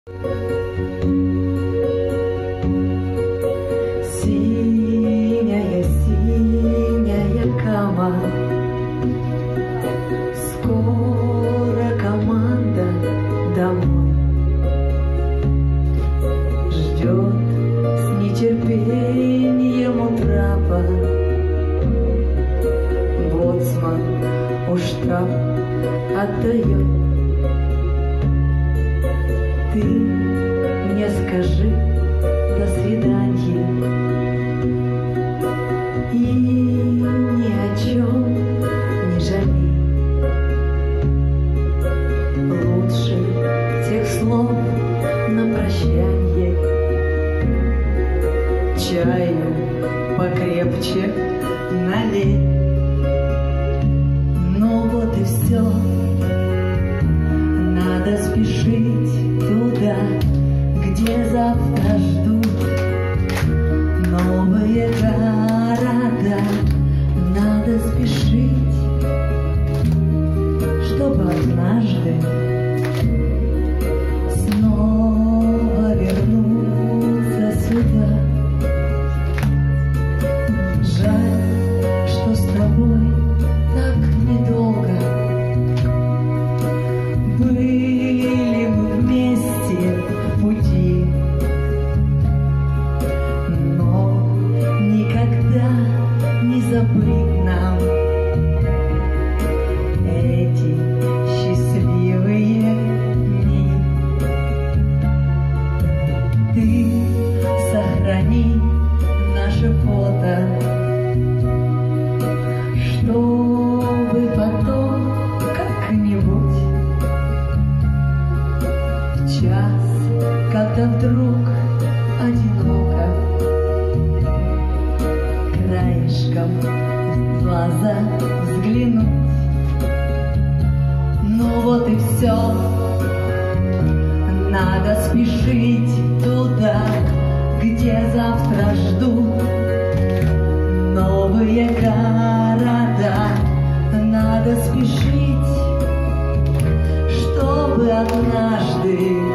Синяя, синяя кама, скоро команда домой ждет с нетерпением утрапа. Боцман у штаб отдает. Ты мне скажи до свидания и ни о чем не жалей. Лучше тех слов на прощанье. Чаю покрепче налей. Ну вот и все. Надо спешить туда, где завтра ждут новые города. Надо спешить, чтобы однажды снова вернуться сюда. Жаль, что с тобой так недолго были мы вместе в пути, но никогда не забыть нам эти счастливые дни. Ты сохрани наше фото, чтобы потом как-нибудь в час, когда вдруг одиноко, краешком в глаза взглянуть. Ну вот и все. Надо спешить туда, где завтра ждут новые города. Надо спешить, чтобы однажды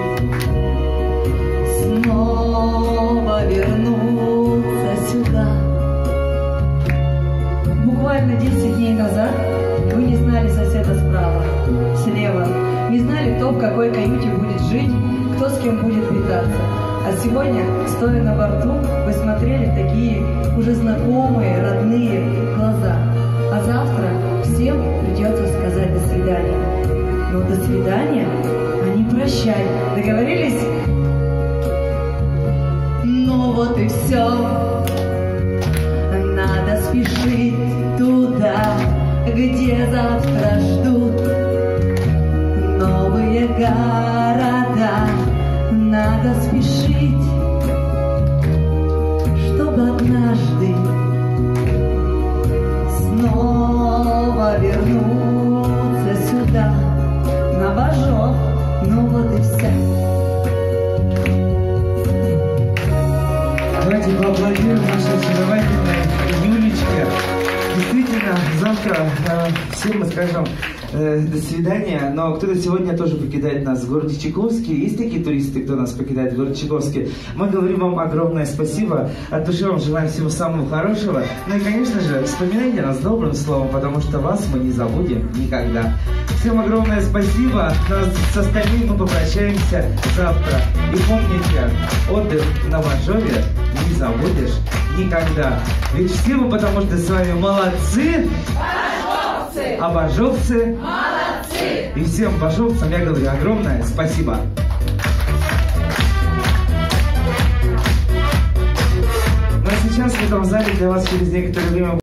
снова вернуться сюда. Буквально 10 дней назад вы не знали соседа справа, слева, не знали, кто в какой каюте будет жить, кто с кем будет питаться. А сегодня, стоя на борту, вы смотрели такие уже знакомые, родные глаза. А завтра всем придется сказать до свидания. Но до свидания, а не прощай. Договорились? Ну вот и все. Надо спешить туда, где завтра ждут новые города. Надо спешить, чтобы однажды снова вернуться сюда. Новожок, ну вот и все. Давайте поаплодируем нашей очаровательной Юлечке. Действительно, завтра всем мы скажем до свидания, но кто-то сегодня тоже покидает нас в городе Чайковске. Есть такие туристы, кто нас покидает в городе Чайковске. Мы говорим вам огромное спасибо, от души вам желаем всего самого хорошего. Ну и, конечно же, вспоминайте нас добрым словом, потому что вас мы не забудем никогда. Всем огромное спасибо, но с остальными мы попрощаемся завтра. И помните, отдых на Бажове не забудешь никогда. Ведь все мы, потому что с вами молодцы, а бажовцы молодцы. И всем бажовцам я говорю огромное спасибо. Ну а сейчас в этом зале для вас через некоторое время